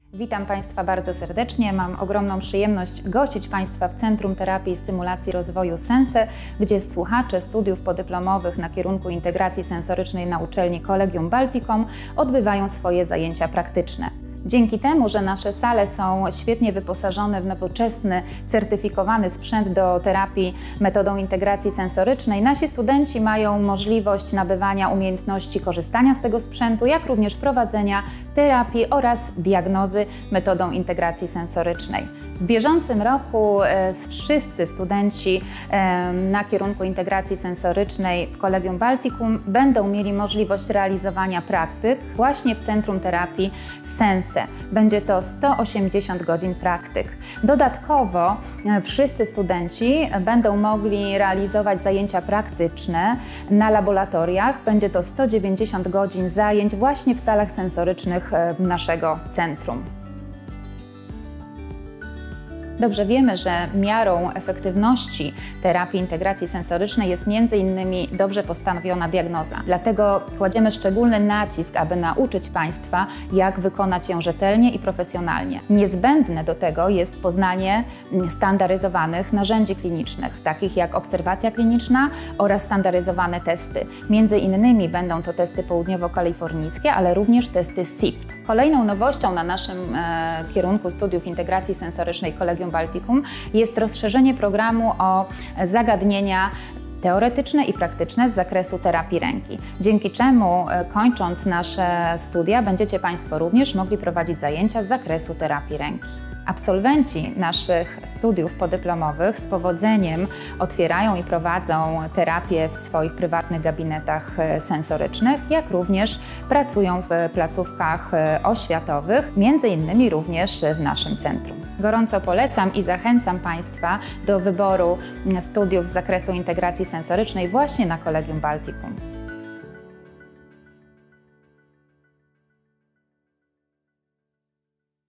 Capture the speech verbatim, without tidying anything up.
Witam Państwa bardzo serdecznie. Mam ogromną przyjemność gościć Państwa w Centrum Terapii i Stymulacji Rozwoju Sense, gdzie słuchacze studiów podyplomowych na kierunku integracji sensorycznej na uczelni Collegium Balticum odbywają swoje zajęcia praktyczne. Dzięki temu, że nasze sale są świetnie wyposażone w nowoczesny, certyfikowany sprzęt do terapii metodą integracji sensorycznej, nasi studenci mają możliwość nabywania umiejętności korzystania z tego sprzętu, jak również prowadzenia terapii oraz diagnozy metodą integracji sensorycznej. W bieżącym roku e, wszyscy studenci e, na kierunku integracji sensorycznej w Collegium Balticum będą mieli możliwość realizowania praktyk właśnie w Centrum Terapii Sense. Będzie to sto osiemdziesiąt godzin praktyk. Dodatkowo e, wszyscy studenci będą mogli realizować zajęcia praktyczne na laboratoriach. Będzie to sto dziewięćdziesiąt godzin zajęć właśnie w salach sensorycznych e, naszego centrum. Dobrze wiemy, że miarą efektywności terapii integracji sensorycznej jest między innymi dobrze postawiona diagnoza. Dlatego kładziemy szczególny nacisk, aby nauczyć Państwa, jak wykonać ją rzetelnie i profesjonalnie. Niezbędne do tego jest poznanie standaryzowanych narzędzi klinicznych, takich jak obserwacja kliniczna oraz standaryzowane testy. Między innymi będą to testy południowo-kalifornijskie, ale również testy S I P. Kolejną nowością na naszym e, kierunku studiów integracji sensorycznej Collegium Balticum jest rozszerzenie programu o zagadnienia teoretyczne i praktyczne z zakresu terapii ręki, dzięki czemu kończąc nasze studia będziecie Państwo również mogli prowadzić zajęcia z zakresu terapii ręki. Absolwenci naszych studiów podyplomowych z powodzeniem otwierają i prowadzą terapię w swoich prywatnych gabinetach sensorycznych, jak również pracują w placówkach oświatowych, między innymi również w naszym centrum. Gorąco polecam i zachęcam Państwa do wyboru studiów z zakresu integracji sensorycznej właśnie na Collegium Balticum.